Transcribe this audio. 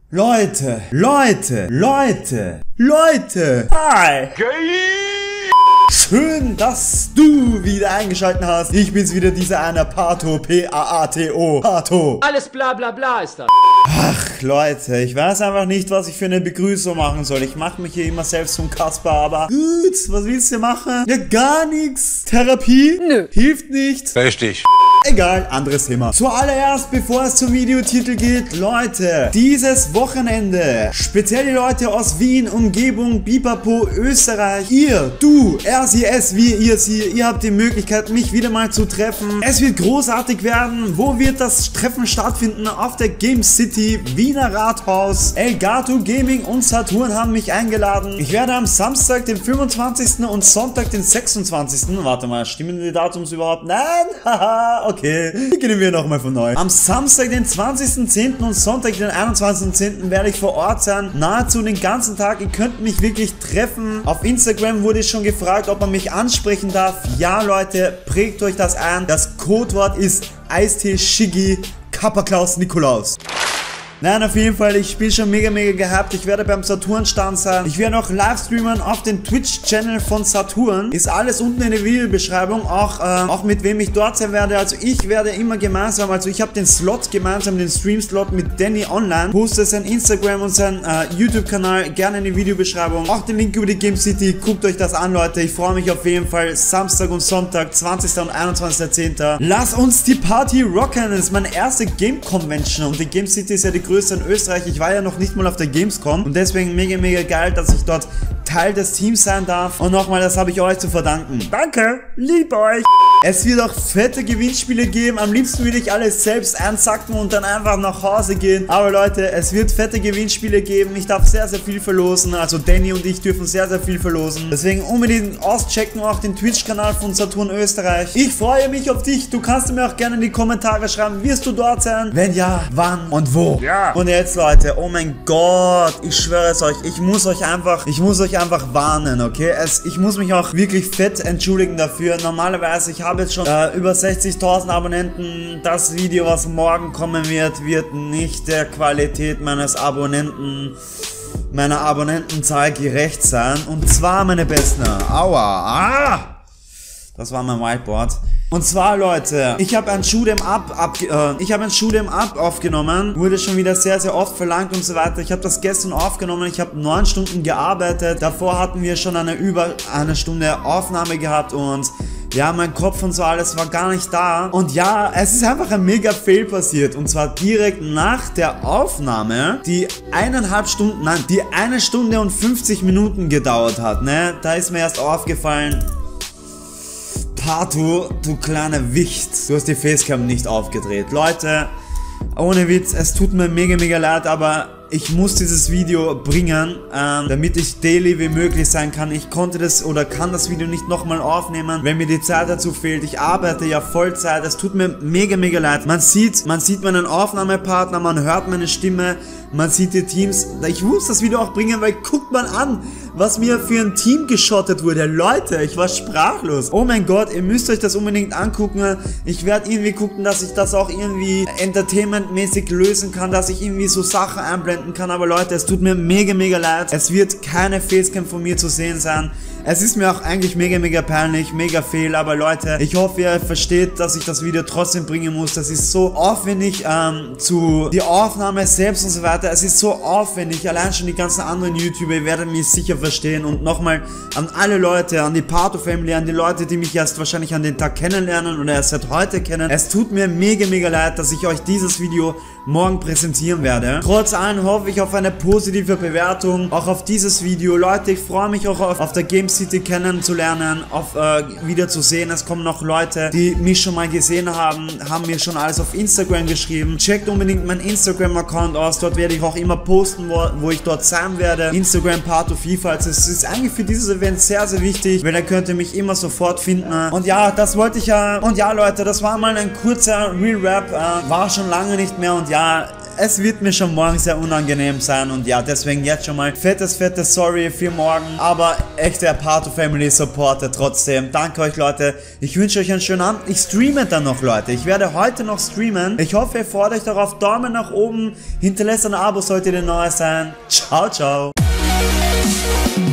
Leute, hi! Schön, dass du wieder eingeschaltet hast. Ich bin's wieder, dieser einer Pato, P-A-A-T-O, Pato. Alles bla bla bla ist das. Ach, Leute, ich weiß einfach nicht, was ich für eine Begrüßung machen soll. Ich mache mich hier immer selbst zum Kasper, aber gut, was willst du machen? Ja, gar nichts. Therapie? Nö. Hilft nicht. Richtig. Egal, anderes Thema. Zuallererst, bevor es zum Videotitel geht, Leute, dieses Wochenende, speziell die Leute aus Wien, Umgebung, Bipapo, Österreich, ihr, du, er, sie, es, wir, ihr habt die Möglichkeit, mich wieder mal zu treffen. Es wird großartig werden. Wo wird das Treffen stattfinden? Auf der Game City, Wiener Rathaus. Elgato Gaming und Saturn haben mich eingeladen. Ich werde am Samstag, den 25. und Sonntag, den 26. Warte mal, stimmen die Datums überhaupt? Nein? Haha, okay. Beginnen wir nochmal von neu. Am Samstag, den 20.10. und Sonntag, den 21.10. werde ich vor Ort sein. Nahezu den ganzen Tag. Ihr könnt mich wirklich treffen. Auf Instagram wurde schon gefragt, ob man mich ansprechen darf. Ja, Leute, prägt euch das ein. Das Codewort ist Eistee Shiggy Kappa Klaus Nikolaus. Nein, auf jeden Fall, ich bin schon mega gehypt. Ich werde beim Saturn-Stand sein. Ich werde auch Livestreamen auf den Twitch-Channel von Saturn. Ist alles unten in der Videobeschreibung. Auch mit wem ich dort sein werde. Also ich werde immer gemeinsam, also ich habe den Slot gemeinsam, den Stream-Slot mit Danny online. Poste sein Instagram und sein YouTube-Kanal gerne in die Videobeschreibung. Auch den Link über die Game City. Guckt euch das an, Leute. Ich freue mich auf jeden Fall. Samstag und Sonntag, 20. und 21.10. Lass uns die Party rocken. Das ist meine erste Game-Convention und die Game City ist ja die größte in Österreich. Ich war ja noch nicht mal auf der Gamescom und deswegen mega geil, dass ich dort Teil des Teams sein darf. Und nochmal, das habe ich euch zu verdanken. Danke, lieb euch. Es wird auch fette Gewinnspiele geben. Am liebsten würde ich alles selbst einsacken und dann einfach nach Hause gehen. Aber Leute, es wird fette Gewinnspiele geben. Ich darf sehr viel verlosen. Also Danny und ich dürfen sehr viel verlosen. Deswegen unbedingt auschecken, auch den Twitch-Kanal von Saturn Österreich. Ich freue mich auf dich. Du kannst mir auch gerne in die Kommentare schreiben, wirst du dort sein? Wenn ja, wann und wo? Ja. Und jetzt, Leute, oh mein Gott, ich schwöre es euch, ich muss euch einfach warnen, okay? Ich muss mich auch wirklich fett entschuldigen dafür. Normalerweise, ich habe jetzt schon über 60.000 Abonnenten. Das Video, was morgen kommen wird, wird nicht der Qualität meiner Abonnentenzahl gerecht sein. Und zwar, meine Besten, aua, das war mein Whiteboard. Und zwar, Leute, ich habe ein Shoot'em Up aufgenommen. Wurde schon wieder sehr oft verlangt und so weiter. Ich habe das gestern aufgenommen. Ich habe 9 Stunden gearbeitet. Davor hatten wir schon über eine Stunde Aufnahme gehabt und ja, mein Kopf und so alles war gar nicht da. Und ja, es ist einfach ein mega Fail passiert. Und zwar direkt nach der Aufnahme, die 1 Stunde und 50 Minuten gedauert hat, ne? Da ist mir erst aufgefallen, Pato, du kleiner Wicht, du hast die Facecam nicht aufgedreht. Leute, ohne Witz, es tut mir mega leid, aber ich muss dieses Video bringen, damit ich daily wie möglich sein kann. Ich konnte das oder kann das Video nicht nochmal aufnehmen, wenn mir die Zeit dazu fehlt. Ich arbeite ja Vollzeit, es tut mir mega leid. Man sieht meinen Aufnahmepartner, man hört meine Stimme, man sieht die Teams. Ich muss das Video auch bringen, weil guckt man an, was mir für ein Team geschottet wurde. Leute, ich war sprachlos. Oh mein Gott, ihr müsst euch das unbedingt angucken. Ich werde irgendwie gucken, dass ich das auch irgendwie entertainmentmäßig lösen kann, dass ich irgendwie so Sachen einblenden kann. Aber Leute, es tut mir mega leid. Es wird keine Facecam von mir zu sehen sein. Es ist mir auch eigentlich mega peinlich, mega fehl, aber Leute, ich hoffe, ihr versteht, dass ich das Video trotzdem bringen muss. Das ist so aufwendig, die Aufnahme selbst und so weiter. Es ist so aufwendig, allein schon die ganzen anderen YouTuber, ihr werdet mich sicher verstehen. Und nochmal an alle Leute, an die Pato Family, an die Leute, die mich erst wahrscheinlich an den Tag kennenlernen oder erst seit heute kennen. Es tut mir mega leid, dass ich euch dieses Video morgen präsentieren werde. Trotz allem hoffe ich auf eine positive Bewertung, auch auf dieses Video. Leute, ich freue mich auch auf der Game City kennenzulernen, wiederzusehen. Es kommen noch Leute, die mich schon mal gesehen haben mir schon alles auf Instagram geschrieben. Checkt unbedingt meinen Instagram-Account aus, dort werde ich auch immer posten, wo ich dort sein werde. Instagram Pato FIFA, also es ist eigentlich für dieses Event sehr wichtig, weil da könnt ihr mich immer sofort finden. Und ja, das wollte ich ja. Und ja, Leute, das war mal ein kurzer Real Rap, war schon lange nicht mehr und ja, es wird mir schon morgen sehr unangenehm sein und ja, deswegen jetzt schon mal fettes Sorry für morgen, aber echte Apato Family Supporter trotzdem. Danke euch, Leute. Ich wünsche euch einen schönen Abend. Ich streame dann noch, Leute. Ich werde heute noch streamen. Ich hoffe, ihr freut euch darauf. Daumen nach oben. Hinterlasst ein Abo, solltet ihr neu sein. Ciao, ciao.